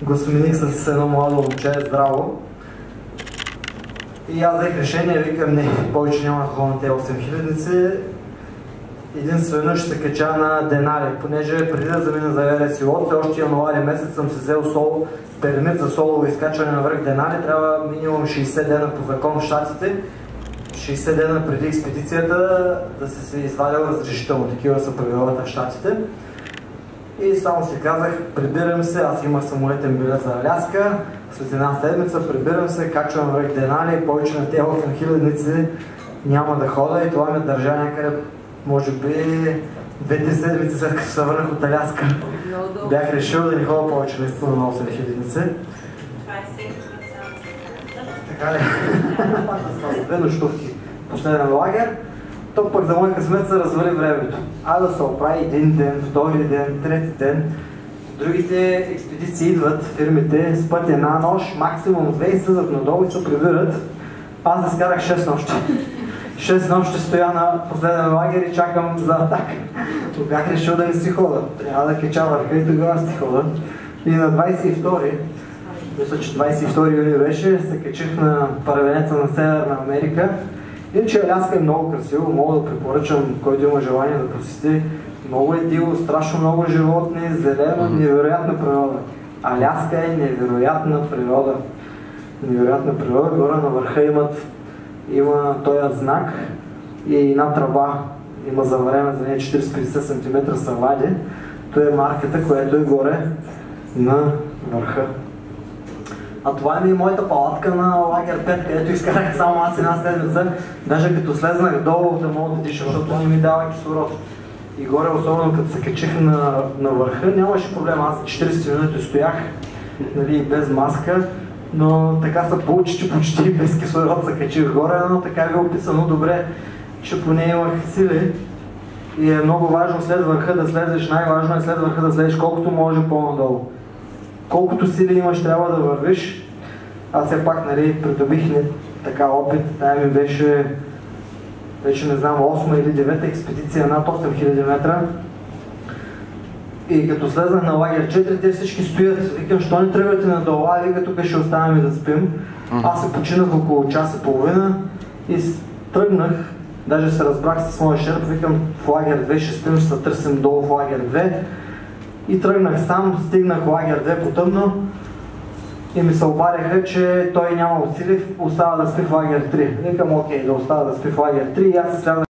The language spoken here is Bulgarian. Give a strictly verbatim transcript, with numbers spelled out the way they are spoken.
го смених с едно младо момче, здраво. И аз взех решение, викам, не, повече няма да ходя на тези осем хилядници. Единствено ще се кача на Денали, понеже преди да замина за Еверест и Лотсе, още януари месец съм се взел соло, пермит за солово изкачване навръх Денали, трябва минимум шейсет дена по закон в Щатите, шейсет дена преди експедицията да се се извадил разрешително, такива са правилата в Щатите. И само си казах, прибирам се, аз имах самолетен билет за Аляска, след една седмица прибирам се, качвам връх Денали, повече на тези осем хилядници няма да хода и това ме държа някъде, може би, две-три седмици след като се върнах от Аляска. Бях решил да не ходя повече наистина на осем хилядници. Това е всеки път. Така ли? Две нощувки. Последен лагер. То пък за мой късмет се развали времето. А да се оправи един ден, втори ден, трети ден. Другите експедиции идват, фирмите, спът една нощ, максимум две и съдат надолу и се прибират. Аз изкарах шест нощи. шест нощи стоя на последен лагер и чакам за атака. Но бях решил да не си хода. Трябва да кача върха и тогава си хода. И на двадесет и втори, мисля, че двадесет и втори юли беше, се качих на първенеца на Северна Америка. Иначе Аляска е много красиво, мога да препоръчам, който има желание да посети. Много е диво, страшно много животни, зелено, невероятна природа. Аляска е невероятна природа. Невероятна природа, горе на върха имат, има този знак и една тръба, има заварена за нея четиристотин и петдесет сантиметра са вади. Това е марката, която е горе на върха. А това е и моята палатка на лагер пет, където изкарах само аз една седмица. Даже като слезнах долу да мога да диша, защото не ми дава кислород. И горе, особено като се качих на, на върха, нямаше проблем. Аз четиридесет минути стоях, нали, без маска, но така се получи, че почти без кислород се качих горе, но така е описано добре, че поне имах сили. И е много важно след върха да слезеш, най-важно е след върха да слезеш колкото може по-надолу. Колкото сили имаш, трябва да вървиш. Аз все пак, нали, придобих така опит, тая ми беше, вече не знам, осма или девета експедиция над осем хиляди метра. И като слезнах на лагер четири, те всички стоят. Викам, що не тръгвате надолу, а вика, тук ще оставаме да спим. Аз се починах около час и половина и тръгнах. Даже се разбрах с моя шерп, викам, в лагер две ще спим, ще се търсим долу в лагер две. И тръгнах сам, стигнах лагер две по-тъмно и ми се обадиха, че той няма усили, остава да спи в лагер три. Викам, окей, да остава да спи в лагер три и аз се слязах